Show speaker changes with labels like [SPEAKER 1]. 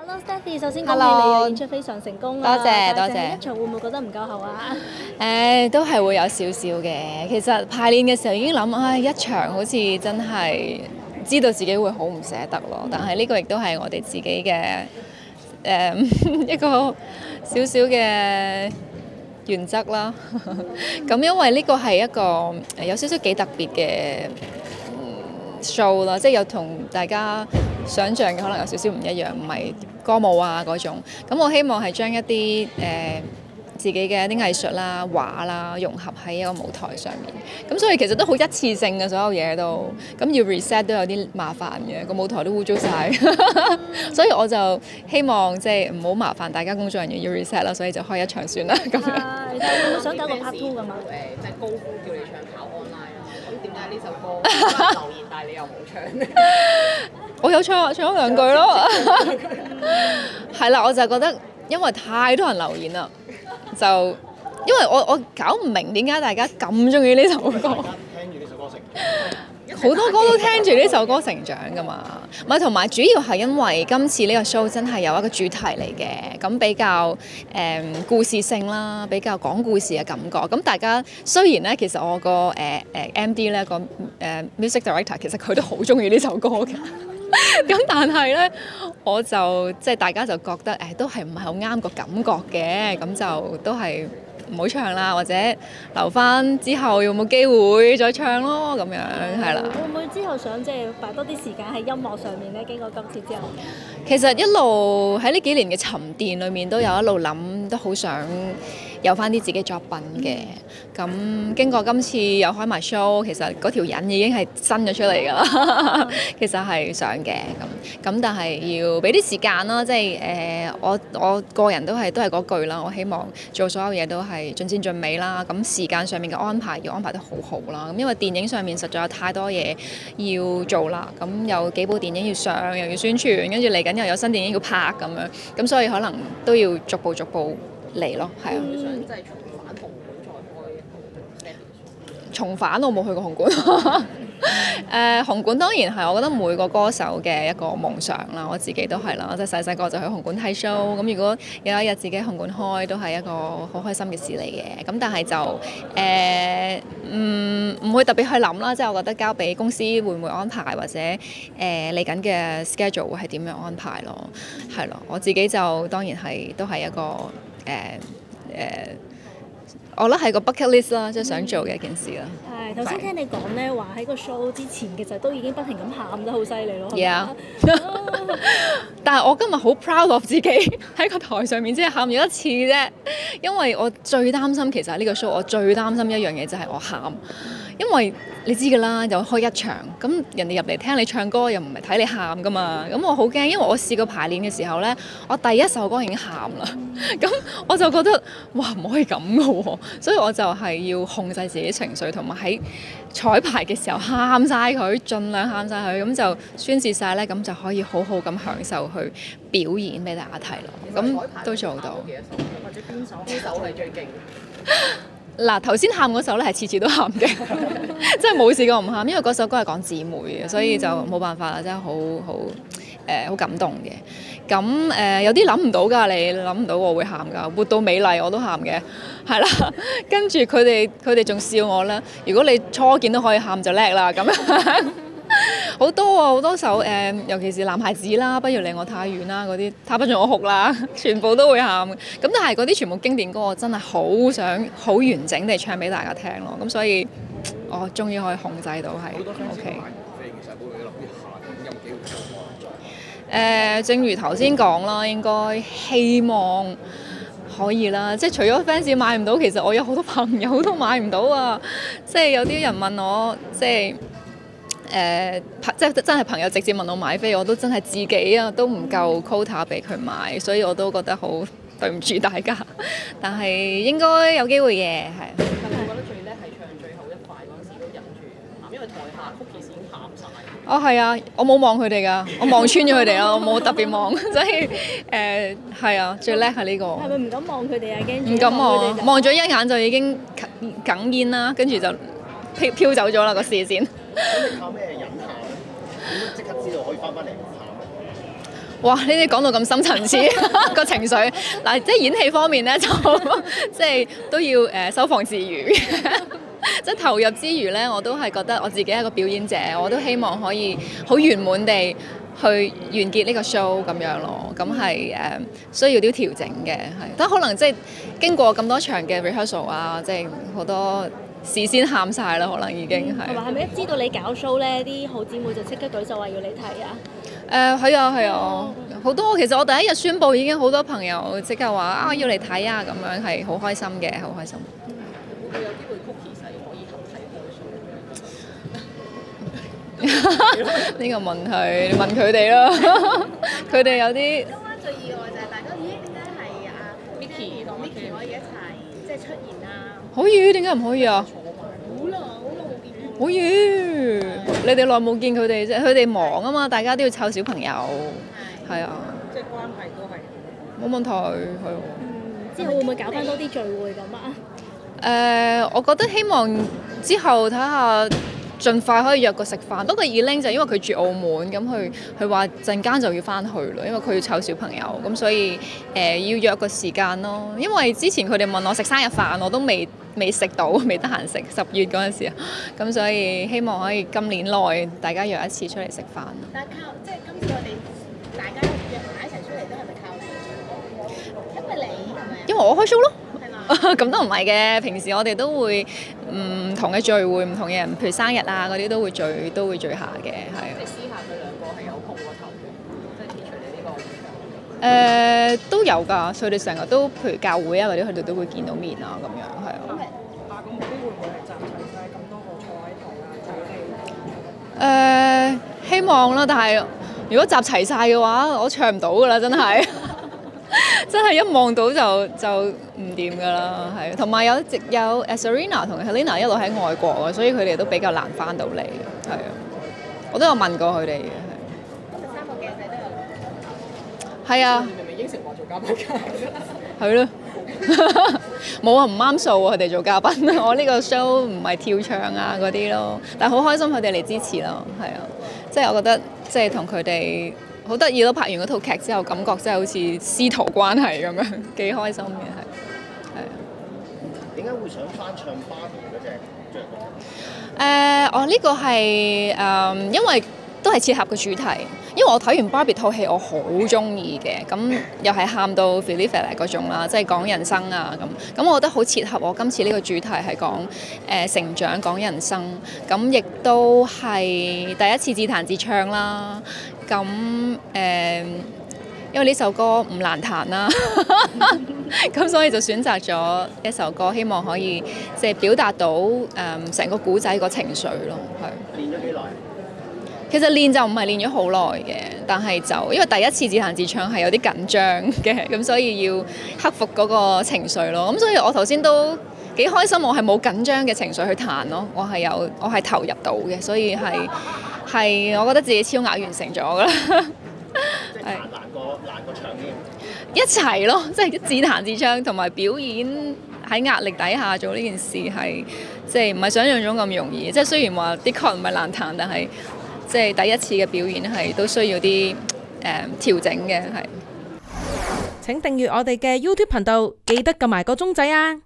[SPEAKER 1] Hello Stephy，首先恭喜你嘅演出非常成功啊！
[SPEAKER 2] 多謝多謝。
[SPEAKER 1] 第一場會唔會覺得唔夠厚啊？
[SPEAKER 2] 都係會有少少嘅。其實排練嘅時候已經諗，一場好似真係知道自己會好唔捨得咯。但係呢個亦都係我哋自己嘅一個少少嘅原則啦。咁因為呢個係一個有少少幾特別嘅show 啦，即係有同大家想像嘅可能有少少唔一樣，唔係歌舞啊嗰種。咁我希望係將一啲自己嘅一啲藝術啦、畫啦融合喺一個舞台上面。咁所以其實都好一次性嘅所有嘢都，咁要 reset 都有啲麻煩嘅，個舞台都污糟晒。所以我就希望即係唔好麻煩大家工作人員要 reset 啦，所以就開一場算啦咁樣。
[SPEAKER 1] 但係會唔會想搞個 part 2㗎嘛？
[SPEAKER 3] 即係高呼叫你唱跑 online 啦，咁點解呢首歌留言但係你又冇唱？
[SPEAKER 2] 我有唱咗兩句咯，係啦，我就覺得因為太多人留言啦，就因為我搞唔明點解大家咁中意呢首歌，
[SPEAKER 4] 聽住呢首歌成長，
[SPEAKER 2] 好多歌都聽住呢首歌成長㗎嘛，唔係同埋主要係因為今次呢個 show 真係有一個主題嚟嘅，咁比較故事性啦，比較講故事嘅感覺。咁大家雖然咧，其實我個MD 咧個music director 其實佢都好中意呢首歌嘅。咁但係咧，我就即係大家就覺得都係唔係好啱個感覺嘅，咁就都係唔好唱啦，或者留翻之後有冇機會再唱咯，咁樣係啦。
[SPEAKER 1] 會唔會之後想即係擺多啲時間喺音樂上面咧？經過今次之後，
[SPEAKER 2] 其實一路喺呢幾年嘅沉澱裏面，都有一路諗，都好想有翻啲自己作品嘅。咁經過今次又開埋 show，其實嗰條癮已經係伸咗出嚟㗎啦。其實係想嘅咁，但係要俾啲時間啦。即係我個人都係嗰句啦。我希望做所有嘢都係盡善盡美啦。咁時間上面嘅安排要安排得好好啦。咁因為電影上面實在有太多嘢要做啦。咁有幾部電影要上，又要宣傳，跟住嚟緊又有新電影要拍咁樣。咁所以可能都要逐步嚟咯，係啊。
[SPEAKER 3] 想即係重返紅館再開。
[SPEAKER 2] 重返我冇去過紅館。紅館當然係我覺得每個歌手嘅一個夢想啦，我自己都係啦，即係細細個就去紅館睇 show，咁如果有一日自己紅館開，都係一個好開心嘅事嚟嘅。咁但係就唔會特別去諗啦，即係我覺得交俾公司會唔會安排，或者嚟緊嘅 schedule 會係點樣安排咯，係咯，我自己就當然係都係一個我覺得係個 bucket list 啦，即係想做嘅一件事啦。
[SPEAKER 1] 係頭先聽你講咧，話喺個 show 之前其實都已經不停咁喊得好犀利咯。
[SPEAKER 2] Yeah 但係我今日好 proud of 自己喺個台上面，只係喊咗一次啫。因為我最擔心其實呢個 show，我最擔心一樣嘢就係我喊，因為你知㗎啦，又開一場，咁人哋入嚟聽你唱歌，又唔係睇你喊㗎嘛。咁我好驚，因為我試過排練嘅時候咧，我第一首歌已經喊啦。咁我就覺得哇，唔可以咁㗎喎，所以我就係要控制自己情緒，同埋喺彩排嘅時候喊晒佢，盡量喊晒佢，咁就宣泄晒咧，咁就可以好好咁享受去表演俾大家睇咯。咁都做到。
[SPEAKER 3] 或者邊首係最勁？
[SPEAKER 2] 嗱，頭先喊嗰首咧係次次都喊嘅，真係冇試過唔喊，因為嗰首歌係講姊妹嘅，所以就冇辦法啦，真係好感動嘅。咁有啲諗唔到㗎，你諗唔到我會喊㗎，活到美麗我都喊嘅，係啦。跟住佢哋仲笑我啦，如果你初見都可以喊就叻啦咁樣。好多啊，好多首尤其是男孩子啦，不如離我太遠啦，嗰啲他不像我哭啦，全部都會喊。咁但係嗰啲全部經典歌，我真係好想好完整地唱俾大家聽咯。咁所以我終於可以控制到係 OK。正如頭先講啦，應該希望可以啦。即係除咗 fans 買唔到，其實我有好多朋友都買唔到啊。即係有啲人問我，即係真係朋友直接問我買飛，我都真係自己啊都唔夠 quota 俾佢買，所以我都覺得好對唔住大家。但係應該有機會嘅，係。
[SPEAKER 3] 但係我覺得最叻係唱最後一塊嗰陣時都忍住喊，因為台下 Cookies 已經喊晒。
[SPEAKER 2] 哦，係啊，我冇望佢哋㗎，我望穿咗佢哋咯，我冇特別望，所以係啊，最叻係呢個。
[SPEAKER 1] 係咪唔敢望佢哋啊？驚
[SPEAKER 2] 唔敢望，望咗一眼就已經哽咽啦，跟住就飄走咗啦個視線。
[SPEAKER 4] 咁你靠咩忍下咧？點樣即刻知道可以翻嚟唔喊咧？
[SPEAKER 2] 哇！呢啲講到咁深層次個情緒，嗱，即係演戲方面咧，就即係都要收放自如。即係投入之餘咧，我都係覺得我自己係個表演者，我都希望可以好圓滿地去完結呢個 show 咁樣咯。咁係需要啲調整嘅，係都可能即係經過咁多場嘅 rehearsal 啊，即係好多事先喊晒啦，可能已經係。
[SPEAKER 1] 同埋係咪一知道你搞 show 咧，啲好姊妹就即刻舉手話要你睇啊？
[SPEAKER 2] 係啊，好多。其實我第一日宣佈已經好多朋友即刻話啊要嚟睇啊，咁樣係好開心嘅，好開心。
[SPEAKER 3] 會有機會 cookie 係可以合體開 show。
[SPEAKER 2] 呢個問題你問佢哋咯，佢哋有啲。
[SPEAKER 5] 今晚最意外就係大家咦點解係阿 Micky 同 Micky 可以一齊即係出現啊？
[SPEAKER 2] 可以，點解唔可以啊？
[SPEAKER 5] 好耐冇見。
[SPEAKER 2] 可以，你哋耐冇見佢哋啫，佢哋忙啊嘛，大家都要湊小朋友，係啊。
[SPEAKER 3] 即係關係都係
[SPEAKER 2] 冇問題，係喎。
[SPEAKER 1] 之後會唔會搞翻多啲聚會咁啊？
[SPEAKER 2] 我覺得希望之後睇下盡快可以約個食飯。不過 Elaine 就因為佢住澳門，咁佢話陣間就要翻去咯，因為佢要湊小朋友，咁所以要約個時間咯。因為之前佢哋問我食生日飯，我都未食到，未得閒食10月嗰陣時啊，咁所以希望可以今年內大家約一次出嚟食飯。
[SPEAKER 5] 但係靠即係今次我哋大家約埋一齊出嚟都係咪靠你？因為你係咪？
[SPEAKER 2] 因為我開 show 咯。
[SPEAKER 5] 係嘛？
[SPEAKER 2] 咁都唔係嘅，平時我哋都會唔同嘅聚會，唔同嘅人，譬如生日啊嗰啲都會聚下嘅，係啊。
[SPEAKER 3] 即係私下佢兩個係有碰過頭嘅，即係撇除你呢個。
[SPEAKER 2] 都有㗎，佢哋成日都譬如教會啊嗰啲，佢哋都會見到面啊咁樣，係啊。
[SPEAKER 3] 下個目標會唔會係集齊晒咁多個坐喺台啊？睇你。
[SPEAKER 2] 希望啦，但係如果集齊晒嘅話，我唱唔到㗎啦，真係。真係一望到就唔掂㗎啦，係。同埋有 Serena 同 Helena 一路喺外國啊，所以佢哋都比較難翻到嚟，係啊。我都有問過佢哋嘅，係。
[SPEAKER 5] 13個鏡仔都有。
[SPEAKER 2] 係啊。
[SPEAKER 3] 你明明應承話做嘉賓㗎？
[SPEAKER 2] 係咯。冇啊，唔啱數啊！佢哋做嘉賓，我呢個 show 唔係跳唱啊嗰啲咯，但係好開心佢哋嚟支持咯，係啊。即係我覺得即係同佢哋。好得意咯！拍完嗰套劇之後，感覺真係好似師徒關係咁樣，幾開心嘅係啊。
[SPEAKER 4] 點解會想翻唱 Barbie 嗰隻歌？
[SPEAKER 2] 呢個係因為都係切合個主題。因為我睇完 Barbie 套戲，我好中意嘅，咁又係喊到 Philly Philly 嗰種啦，即係講人生啊咁。咁我覺得好切合我今次呢個主題係講成長、講人生，咁亦都係第一次自彈自唱啦。咁因為呢首歌唔難彈啦，咁所以就選擇咗一首歌，希望可以即係表達到成個古仔個情緒咯，係。
[SPEAKER 4] 練咗幾耐？
[SPEAKER 2] 其實練就唔係練咗好耐嘅，但係就因為第一次自彈自唱係有啲緊張嘅，咁所以要克服嗰個情緒咯。咁所以我頭先都幾開心，我係冇緊張嘅情緒去彈咯，我係投入到嘅，所以係我覺得自己超額完成咗㗎啦。
[SPEAKER 4] 即係難過唱添。
[SPEAKER 2] 一齊咯，即係自彈自唱同埋表演喺壓力底下做呢件事係即係唔係想象中咁容易。即係雖然話的確唔係難彈，但係即係第一次嘅表演係都需要啲調整嘅係。
[SPEAKER 6] 請訂閱我哋嘅 YouTube 頻道，記得撳埋個鐘仔啊！